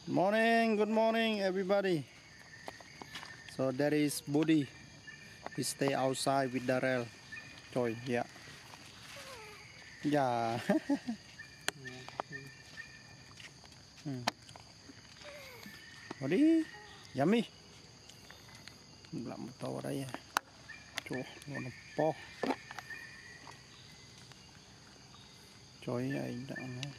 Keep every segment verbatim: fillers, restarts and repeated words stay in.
Morning, good morning everybody. So that is Bodi. He stay outside with Darrell. Joy, yeah. Yeah. hmm. Bodi, yummy. Làm một tô ở đây. Chúa, nó po. Joy ấy đã nó.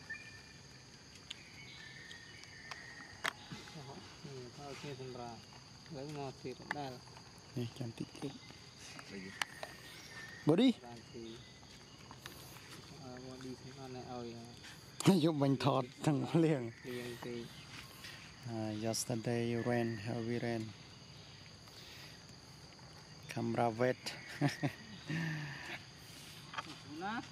Oke, sembra. Lagi mau tiru dal. Nih cantik tuh. Bodi. Nanti mau di sana oh ya. Giúp mình thọt thằng liền. Liền thì. Uh, yesterday rain, heavy rain. Camera wet. Luna.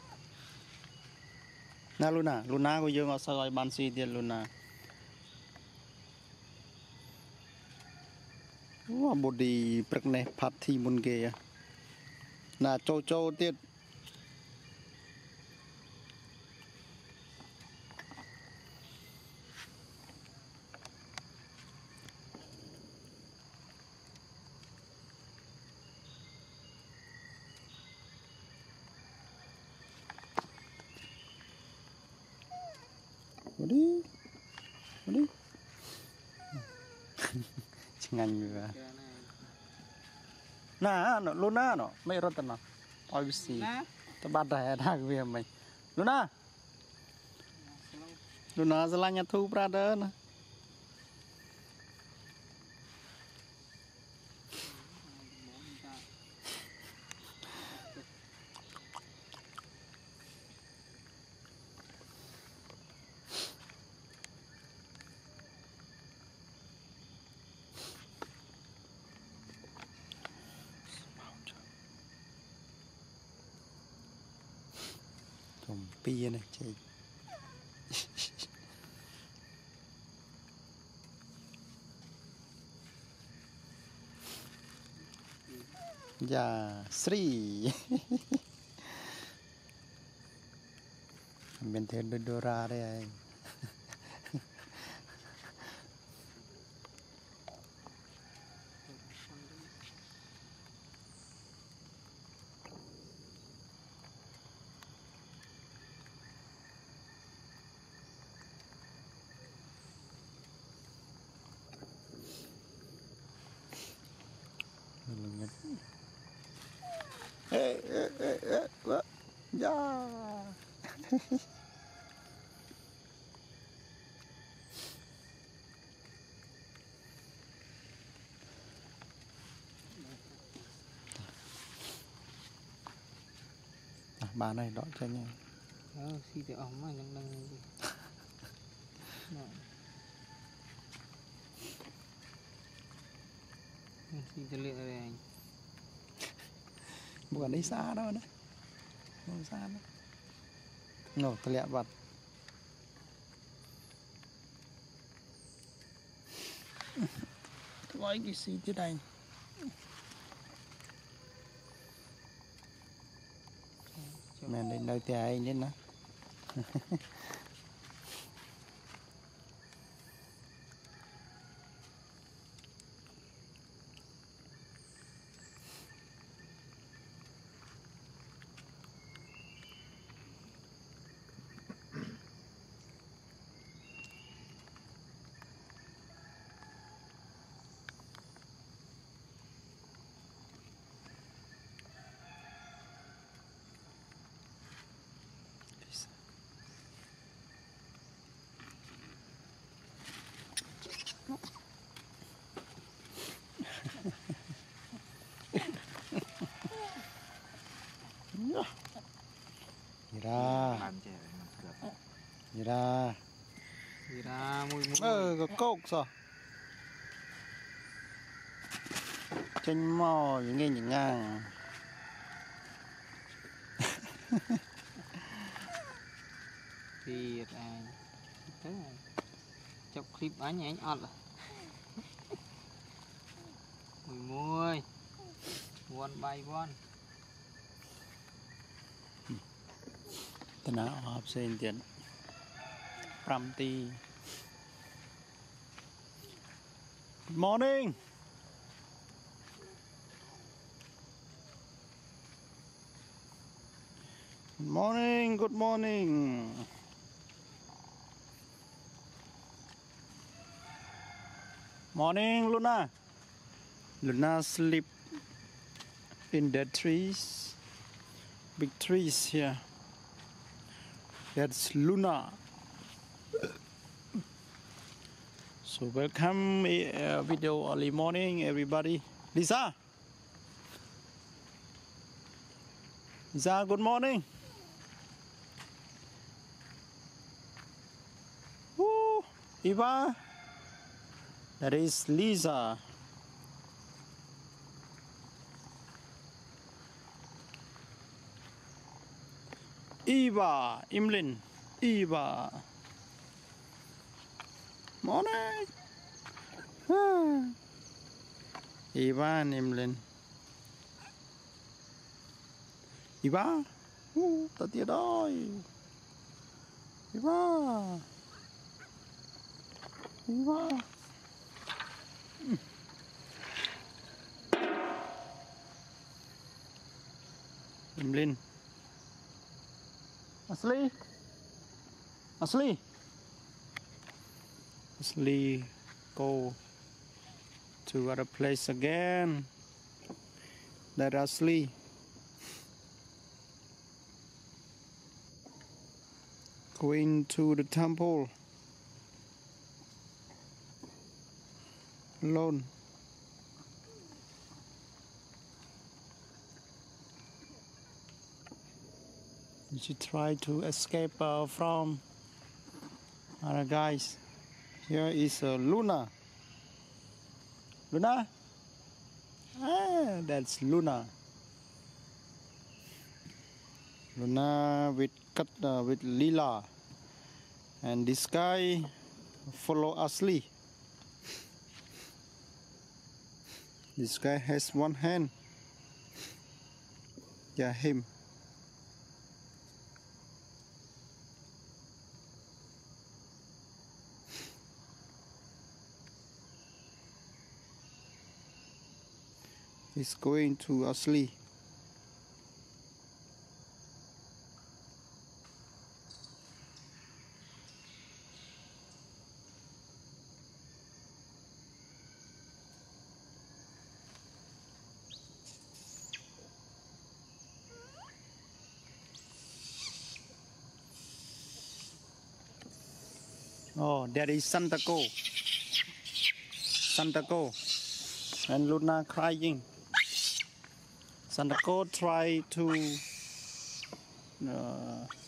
Na Luna, Luna của dương ở sau rồi ban si tiền Luna. Wow, Bodi prek này phát thi môn ghê. Nà châu châu tiết. Bodi, Bodi. Ngành vậy. Nah, no, Luna no, mấy rốt nó, obviously, ta bắt đại thằng về mình. Luna, Luna sẽ là nhà thu brother nè. Còn pia này chị. Dạ Sri. Mình thấy đưa đưa ra đây anh. Ê, ê, ê, ê, ê, dạ. À, bà này đợi cho nha. Ờ, xí thì ổng mà nhăn nhăn gì. Xí cho liệt đây anh. Bukan đi xa đâu đấy. Không xa đâu. Nổ tờ lẹ vật. Gói cái xí thế này. Mẹ đến nơi thì ai đến đó. Lyra, Lyra, Lyra mùi mùi. ờ có cốc sao? Chanh mò những nghe những ngang. Thì anh, thế này, chọc clip anh anh ọt à? Mùi mùi, one by one. Tên nào học sinh tiền, pram ti. Good morning. Good morning, good morning. Morning, Luna. Luna sleep in the trees. Big trees here. That's Luna. So welcome uh, video early morning, everybody. Lisa. Lisa, good morning. Woo, Eva. That is Lisa. Eva, Imlin, Eva. Morning. Ah. Eva and Imlin. Eva. Uh, ta tiệt ơi. Eva. Eva. Imlin. Asli. Asli. Asli go to other place again. That Asli. Going to the temple alone. She tried to escape uh, from other guys. Here is uh, Luna. Luna? Ah, that's Luna. Luna with cut uh, with Lila, and this guy follow Asli. This guy has one hand. Yeah, him. He's going to Asli. Oh, there is Santaco. Santaco. And Luna crying. Santaco try to uh,